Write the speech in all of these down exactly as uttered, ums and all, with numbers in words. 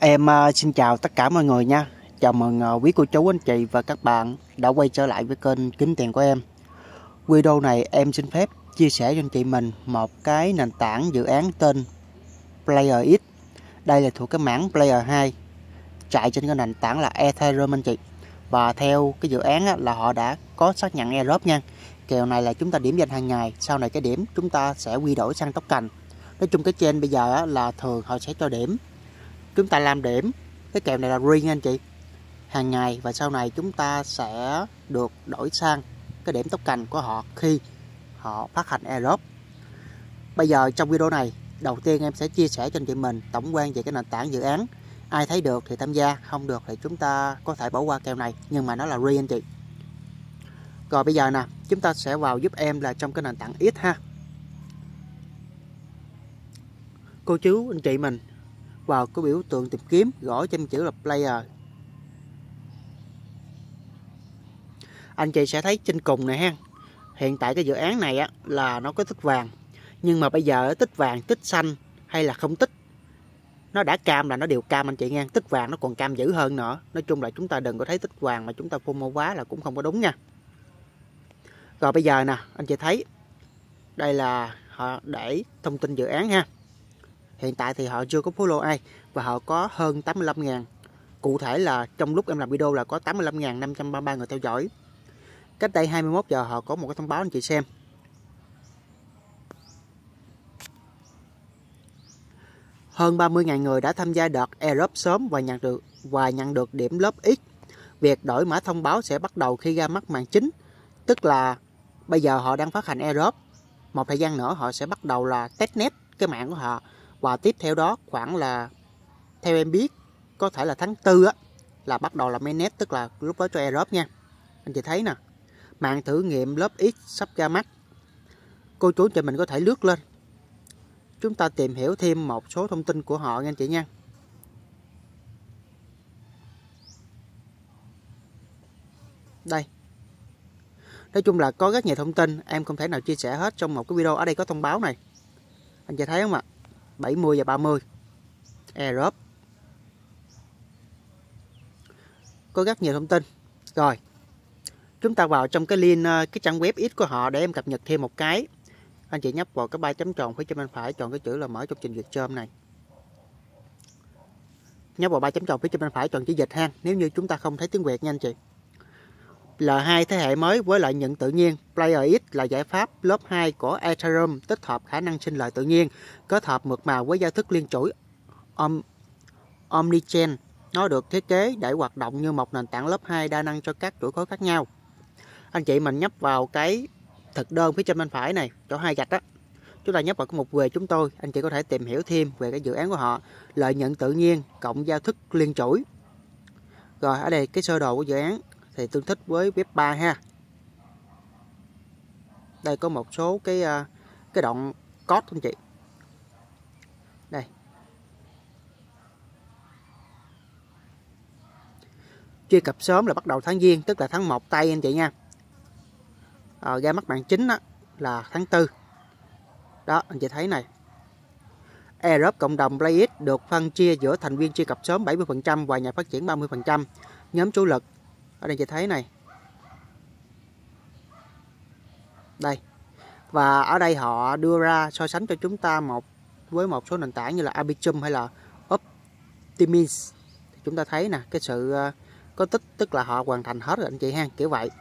Em ờ, xin chào tất cả mọi người nha. Chào mừng ờ, quý cô chú anh chị và các bạn đã quay trở lại với kênh Kiếm Tiền của em. Video này em xin phép chia sẻ cho anh chị mình một cái nền tảng dự án tên PlayerX. Đây là thuộc cái mảng Player hai, chạy trên cái nền tảng là Ethereum anh chị. Và theo cái dự án á, là họ đã có xác nhận airdrop nha. Kèo này là chúng ta điểm danh hàng ngày, sau này cái điểm chúng ta sẽ quy đổi sang token. Nói chung cái trên bây giờ á, là thường họ sẽ cho điểm. Chúng ta làm điểm, cái kèo này là ring anh chị, hàng ngày, và sau này chúng ta sẽ được đổi sang cái điểm token của họ khi họ phát hành airdrop. Bây giờ trong video này, đầu tiên em sẽ chia sẻ cho anh chị mình tổng quan về cái nền tảng dự án. Ai thấy được thì tham gia, không được thì chúng ta có thể bỏ qua kèo này, nhưng mà nó là ring anh chị. Rồi bây giờ nè, chúng ta sẽ vào giúp em là trong cái nền tảng X ha. Cô chú anh chị mình vào cái biểu tượng tìm kiếm, gõ trên chữ là player. Anh chị sẽ thấy trên cùng này ha. Hiện tại cái dự án này á là nó có tích vàng, nhưng mà bây giờ tích vàng, tích xanh hay là không tích, nó đã cam là nó đều cam anh chị nha. Tích vàng nó còn cam dữ hơn nữa. Nói chung là chúng ta đừng có thấy tích vàng mà chúng ta phô mô quá là cũng không có đúng nha. Rồi bây giờ nè, anh chị thấy đây là họ để thông tin dự án ha. Hiện tại thì họ chưa có follow ai và họ có hơn tám mươi lăm ngàn. Cụ thể là trong lúc em làm video là có tám mươi lăm nghìn năm trăm ba mươi ba người theo dõi. Cách đây hai mươi mốt giờ họ có một cái thông báo anh chị xem. Hơn ba mươi nghìn người đã tham gia đợt airdrop sớm và nhận được và nhận được điểm lớp X. Việc đổi mã thông báo sẽ bắt đầu khi ra mắt màn chính, tức là bây giờ họ đang phát hành airdrop. Một thời gian nữa họ sẽ bắt đầu là testnet cái mạng của họ. Và tiếp theo đó khoảng là, theo em biết, có thể là tháng tư á, là bắt đầu là mainnet, tức là lúc đó cho airdrop nha. Anh chị thấy nè, mạng thử nghiệm lớp X sắp ra mắt. Cô chú chị mình có thể lướt lên, chúng ta tìm hiểu thêm một số thông tin của họ nha anh chị nha. Đây, nói chung là có rất nhiều thông tin, em không thể nào chia sẻ hết trong một cái video. Ở đây có thông báo này, anh chị thấy không ạ? bảy mươi và ba mươi airdrop, có rất nhiều thông tin. Rồi chúng ta vào trong cái link, cái trang web X của họ để em cập nhật thêm một cái. Anh chị nhấp vào cái ba chấm tròn phía trên bên phải, chọn cái chữ là mở trong trình duyệt chôm này. Nhấp vào ba chấm tròn phía trên bên phải, chọn chữ dịch ha, nếu như chúng ta không thấy tiếng Việt nha anh chị. Là hai thế hệ mới với lợi nhuận tự nhiên. PlayerX là giải pháp lớp hai của Ethereum, tích hợp khả năng sinh lời tự nhiên, kết hợp mượt mà với giao thức liên chuỗi Om Omnichain. Nó được thiết kế để hoạt động như một nền tảng lớp hai đa năng cho các chuỗi khối khác nhau. Anh chị mình nhấp vào cái thực đơn phía trên bên phải này, chỗ hai gạch đó, chúng ta nhấp vào cái mục về chúng tôi. Anh chị có thể tìm hiểu thêm về cái dự án của họ. Lợi nhuận tự nhiên cộng giao thức liên chuỗi. Rồi ở đây cái sơ đồ của dự án thì tương thích với web ba ha. Đây có một số cái cái đoạn code anh chị. Đây, truy cập sớm là bắt đầu tháng Giêng, tức là tháng một tây anh chị nha. À, ra mắt mạng chính đó là tháng tư. Đó anh chị thấy này, airdrop cộng đồng PlayerX được phân chia giữa thành viên truy cập sớm bảy mươi phần trăm và nhà phát triển ba mươi phần trăm. Nhóm chủ lực ở đây chị thấy này. Đây, và ở đây họ đưa ra so sánh cho chúng ta một với một số nền tảng như là Arbitrum hay là Optimism. Chúng ta thấy nè, cái sự có tích, tức là họ hoàn thành hết rồi anh chị ha, kiểu vậy.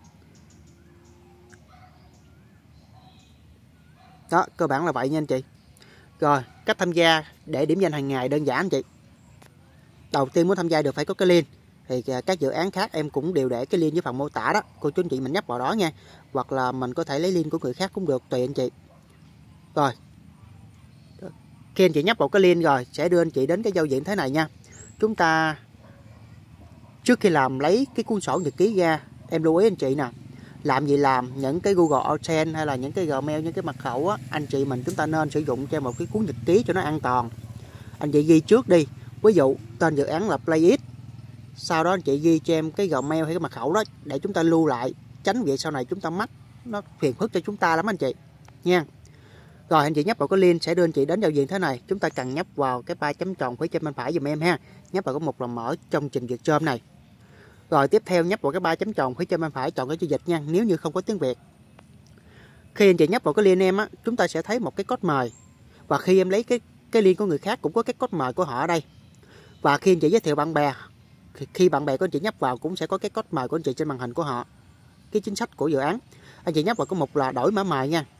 Đó, cơ bản là vậy nha anh chị. Rồi, cách tham gia để điểm danh hàng ngày đơn giản anh chị. Đầu tiên muốn tham gia được phải có cái link. Thì các dự án khác em cũng đều để cái link dưới phần mô tả đó. Cô chú anh chị mình nhấp vào đó nha. Hoặc là mình có thể lấy link của người khác cũng được, tùy anh chị. Rồi, khi anh chị nhấp vào cái link rồi, sẽ đưa anh chị đến cái giao diện thế này nha. Chúng ta, trước khi làm lấy cái cuốn sổ nhật ký ra, em lưu ý anh chị nè, làm gì làm những cái Google Authent hay là những cái Gmail, những cái mật khẩu á, anh chị mình chúng ta nên sử dụng cho một cái cuốn nhật ký cho nó an toàn. Anh chị ghi trước đi, ví dụ tên dự án là PlayerX, sau đó anh chị ghi cho em cái Gmail hay cái mật khẩu đó để chúng ta lưu lại, tránh việc sau này chúng ta mắc nó phiền phức cho chúng ta lắm anh chị nha. Rồi anh chị nhấp vào cái link sẽ đưa anh chị đến giao diện thế này. Chúng ta cần nhấp vào cái ba chấm tròn phía trên bên phải dùm em ha. Nhấp vào cái mục là mở trong trình duyệt Chrome này. Rồi tiếp theo nhấp vào cái ba chấm tròn phía trên bên phải, chọn cái chữ dịch nha, nếu như không có tiếng Việt. Khi anh chị nhấp vào cái link em á, chúng ta sẽ thấy một cái code mời. Và khi em lấy cái cái link của người khác cũng có cái code mời của họ ở đây. Và khi anh chị giới thiệu bạn bè, khi bạn bè của anh chị nhấp vào cũng sẽ có cái code mời của anh chị trên màn hình của họ. Cái chính sách của dự án. Anh chị nhấp vào cái mục là đổi mã mời nha.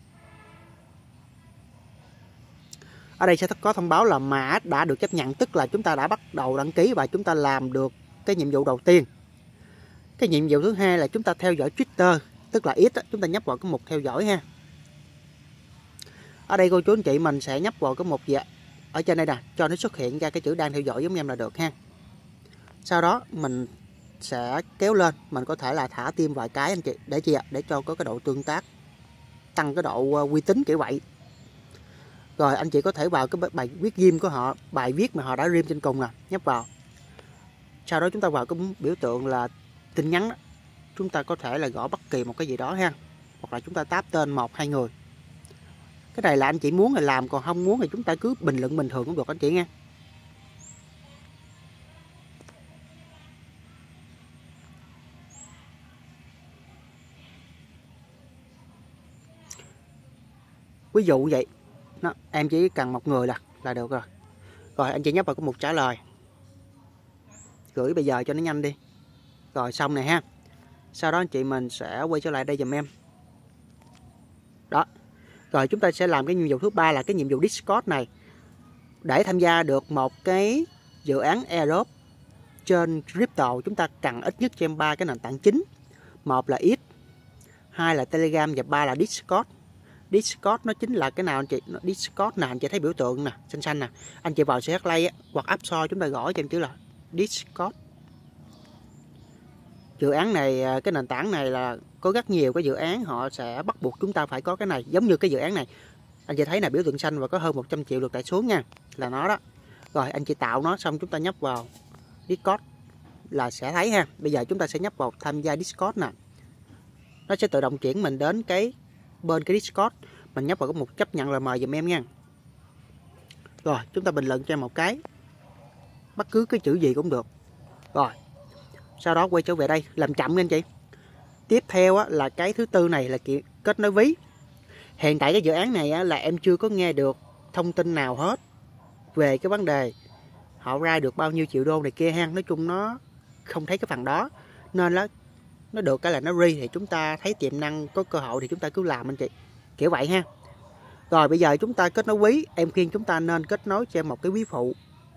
Ở đây sẽ có thông báo là mã đã được chấp nhận, tức là chúng ta đã bắt đầu đăng ký và chúng ta làm được cái nhiệm vụ đầu tiên. Cái nhiệm vụ thứ hai là chúng ta theo dõi Twitter, tức là X, chúng ta nhấp vào cái mục theo dõi ha. Ở đây cô chú anh chị mình sẽ nhấp vào cái mục gì ở trên đây nè, cho nó xuất hiện ra cái chữ đang theo dõi giống em là được ha. Sau đó mình sẽ kéo lên, mình có thể là thả tim vài cái anh chị, để chi ạ? Để cho có cái độ tương tác, tăng cái độ uy tín kiểu vậy. Rồi anh chị có thể vào cái bài viết ghim của họ, bài viết mà họ đã ghim trên cùng nè, nhấp vào. Sau đó chúng ta vào cái biểu tượng là tin nhắn đó. Chúng ta có thể là gõ bất kỳ một cái gì đó ha, hoặc là chúng ta tap tên một hai người. Cái này là anh chị muốn là làm, còn không muốn thì chúng ta cứ bình luận bình thường cũng được anh chị nha. Ví dụ vậy đó, em chỉ cần một người là là được rồi. Rồi anh chị nhấp vào cái mục trả lời, gửi bây giờ cho nó nhanh đi. Rồi xong này ha. Sau đó anh chị mình sẽ quay trở lại đây dùm em. Đó. Rồi chúng ta sẽ làm cái nhiệm vụ thứ ba là cái nhiệm vụ Discord này. Để tham gia được một cái dự án airdrop trên crypto, chúng ta cần ít nhất cho em ba cái nền tảng chính. Một là X, hai là Telegram và ba là Discord. Discord nó chính là cái nào anh chị? Discord nè, anh chị thấy biểu tượng nè, xanh xanh nè. Anh chị vào xê hát Play hoặc App Store chúng ta gõ cho em chữ là Discord. Dự án này, cái nền tảng này là có rất nhiều cái dự án họ sẽ bắt buộc chúng ta phải có cái này. Giống như cái dự án này, anh chị thấy là biểu tượng xanh và có hơn một trăm triệu được tải xuống nha, là nó đó. Rồi anh chị tạo nó xong chúng ta nhấp vào Discord là sẽ thấy ha. Bây giờ chúng ta sẽ nhấp vào tham gia Discord nè. Nó sẽ tự động chuyển mình đến cái bên cái Discord. Mình nhấp vào cái mục chấp nhận là mời dùm em nha. Rồi chúng ta bình luận cho em một cái, bất cứ cái chữ gì cũng được. Rồi sau đó quay trở về đây, làm chậm nha anh chị. Tiếp theo á, là cái thứ tư này là kết nối ví. Hiện tại cái dự án này á, là em chưa có nghe được thông tin nào hết về cái vấn đề họ ra được bao nhiêu triệu đô này kia ha. Nói chung nó không thấy cái phần đó, nên là nó được cái là nó free, thì chúng ta thấy tiềm năng có cơ hội thì chúng ta cứ làm anh chị, kiểu vậy ha. Rồi bây giờ chúng ta kết nối ví, em khuyên chúng ta nên kết nối cho em một cái ví phụ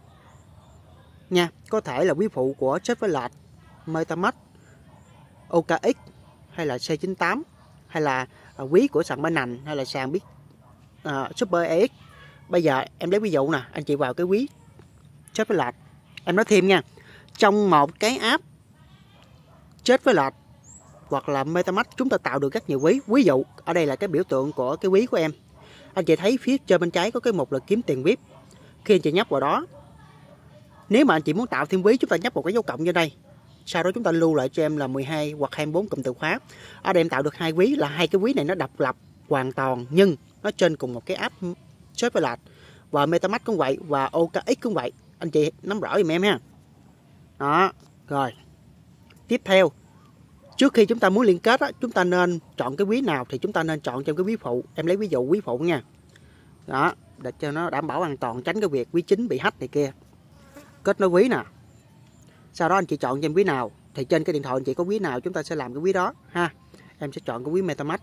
nha. Có thể là ví phụ của Chevrolet, MetaMask, ô ca ích hay là xê chín tám, hay là ví của sàn Binance, hay là sàn biết uh, Super e ích. Bây giờ em lấy ví dụ nè, anh chị vào cái ví Chevrolet, em nói thêm nha, trong một cái app Chevrolet hoặc là MetaMask chúng ta tạo được rất nhiều ví. Ví dụ ở đây là cái biểu tượng của cái ví của em, anh chị thấy phía trên bên trái có cái mục là kiếm tiền vê i pê. Khi anh chị nhấp vào đó, nếu mà anh chị muốn tạo thêm ví, chúng ta nhấp vào cái dấu cộng trên đây, sau đó chúng ta lưu lại cho em là mười hai hoặc hai mươi bốn cụm từ khóa. Ở đây em tạo được hai ví, là hai cái ví này nó độc lập hoàn toàn nhưng nó trên cùng một cái app Chevrolet, và MetaMask cũng vậy, và ô ca ích cũng vậy. Anh chị nắm rõ giùm em ha. Đó. Rồi tiếp theo, trước khi chúng ta muốn liên kết á, chúng ta nên chọn cái ví nào thì chúng ta nên chọn trong cái ví phụ. Em lấy ví dụ ví phụ nha. Đó, để cho nó đảm bảo an toàn, tránh cái việc ví chính bị hack này kia. Kết nối ví nè. Sau đó anh chị chọn trên ví nào thì trên cái điện thoại anh chị có ví nào chúng ta sẽ làm cái ví đó ha. Em sẽ chọn cái ví MetaMask.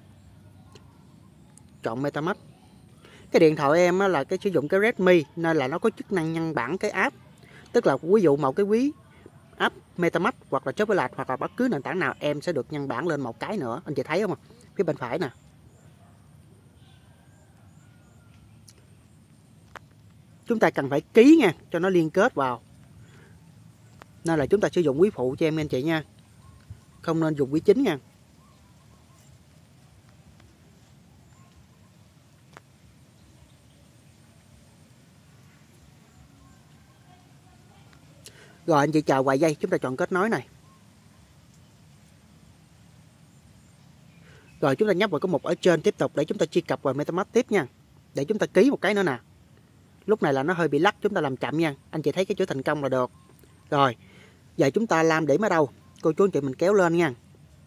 Chọn MetaMask. Cái điện thoại em á, là cái sử dụng cái Redmi nên là nó có chức năng nhân bản cái app. Tức là ví dụ một cái ví app MetaMask hoặc là Chevrolet hoặc là bất cứ nền tảng nào, em sẽ được nhân bản lên một cái nữa. Anh chị thấy không? Phía bên phải nè. Chúng ta cần phải ký nha, cho nó liên kết vào. Nên là chúng ta sử dụng ví phụ cho em anh chị nha. Không nên dùng ví chính nha. Rồi anh chị chờ vài giây, chúng ta chọn kết nối này. Rồi chúng ta nhấp vào cái mục ở trên tiếp tục để chúng ta truy cập vào MetaMask tiếp nha. Để chúng ta ký một cái nữa nè. Lúc này là nó hơi bị lắc, chúng ta làm chậm nha. Anh chị thấy cái chữ thành công là được. Rồi, giờ chúng ta làm điểm ở đâu? Cô chú anh chị mình kéo lên nha.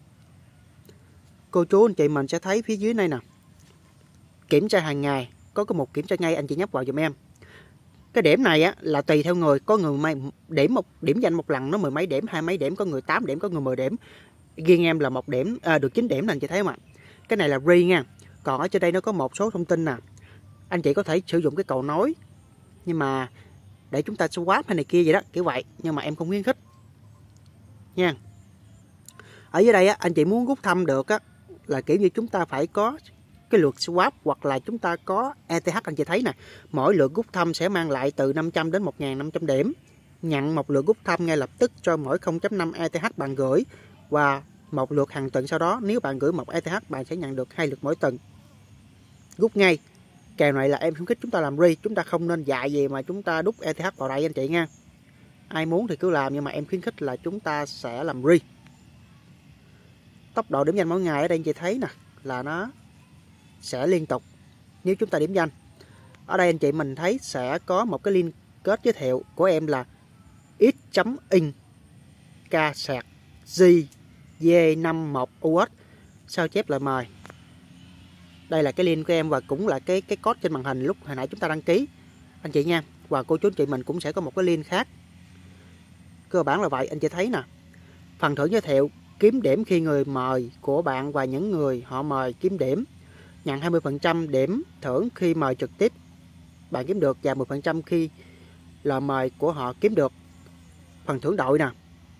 Cô chú anh chị mình sẽ thấy phía dưới này nè. Kiểm tra hàng ngày, có cái mục kiểm tra ngay, anh chị nhấp vào giùm em. Cái điểm này á là tùy theo người, có người may điểm một điểm danh một lần nó mười mấy điểm, hai mấy điểm, có người tám điểm, có người mười điểm. Riêng em là một điểm, à, được chín điểm nè anh chị thấy không ạ? Cái này là free nha. Còn ở trên đây nó có một số thông tin nè. Anh chị có thể sử dụng cái cầu nối, nhưng mà để chúng ta swap hay này kia vậy đó, kiểu vậy, nhưng mà em không khuyến khích nha. Ở dưới đây á, anh chị muốn rút thăm được á là kiểu như chúng ta phải có cái lượt swap hoặc là chúng ta có e tê hát. Anh chị thấy nè, mỗi lượt rút thăm sẽ mang lại từ năm trăm đến một nghìn năm trăm điểm. Nhận một lượt rút thăm ngay lập tức cho mỗi không phẩy năm e tê hát bạn gửi, và một lượt hàng tuần sau đó nếu bạn gửi một e tê hát bạn sẽ nhận được hai lượt mỗi tuần. Rút ngay. Kèo này là em khuyến khích chúng ta làm free, chúng ta không nên dạy gì mà chúng ta đút e tê hát vào đây anh chị nha. Ai muốn thì cứ làm, nhưng mà em khuyến khích là chúng ta sẽ làm free. Tốc độ điểm danh mỗi ngày ở đây anh chị thấy nè, là nó sẽ liên tục nếu chúng ta điểm danh. Ở đây anh chị mình thấy sẽ có một cái link kết giới thiệu của em là x.in k sạc g d năm một u ét, sao chép lời mời. Đây là cái link của em và cũng là cái cái code trên màn hình lúc hồi nãy chúng ta đăng ký anh chị nha. Và cô chú anh chị mình cũng sẽ có một cái link khác. Cơ bản là vậy, anh chị thấy nè. Phần thưởng giới thiệu, kiếm điểm khi người mời của bạn và những người họ mời kiếm điểm. Nhận hai mươi phần trăm điểm thưởng khi mời trực tiếp bạn kiếm được, và mười phần trăm khi lời mời của họ kiếm được. Phần thưởng đội nè.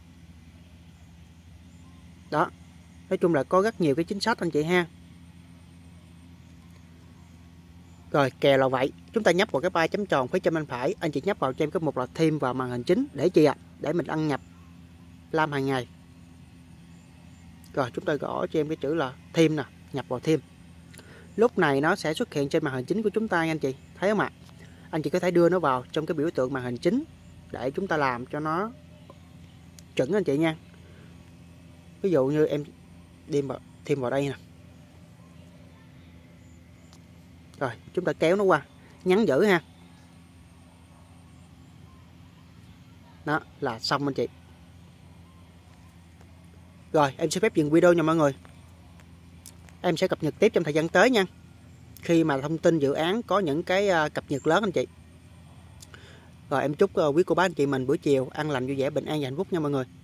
Đó, nói chung là có rất nhiều cái chính sách anh chị ha. Rồi kèo là vậy, chúng ta nhấp vào cái ba chấm tròn phía trên bên phải, anh chị nhấp vào cho em cái mục là thêm vào màn hình chính để chi ạ? À? Để mình đăng nhập làm hàng ngày. Rồi chúng ta gõ cho em cái chữ là thêm nè, nhập vào thêm. Lúc này nó sẽ xuất hiện trên màn hình chính của chúng ta nha anh chị, thấy không ạ? Anh chị có thể đưa nó vào trong cái biểu tượng màn hình chính để chúng ta làm cho nó chuẩn anh chị nha. Ví dụ như em đem vào, thêm vào đây nè. Rồi chúng ta kéo nó qua, nhắn giữ ha. Đó là xong anh chị. Rồi em sẽ phép dừng video nha mọi người. Em sẽ cập nhật tiếp trong thời gian tới nha, khi mà thông tin dự án có những cái cập nhật lớn anh chị. Rồi em chúc quý cô bác anh chị mình buổi chiều an lành vui vẻ bình an và hạnh phúc nha mọi người.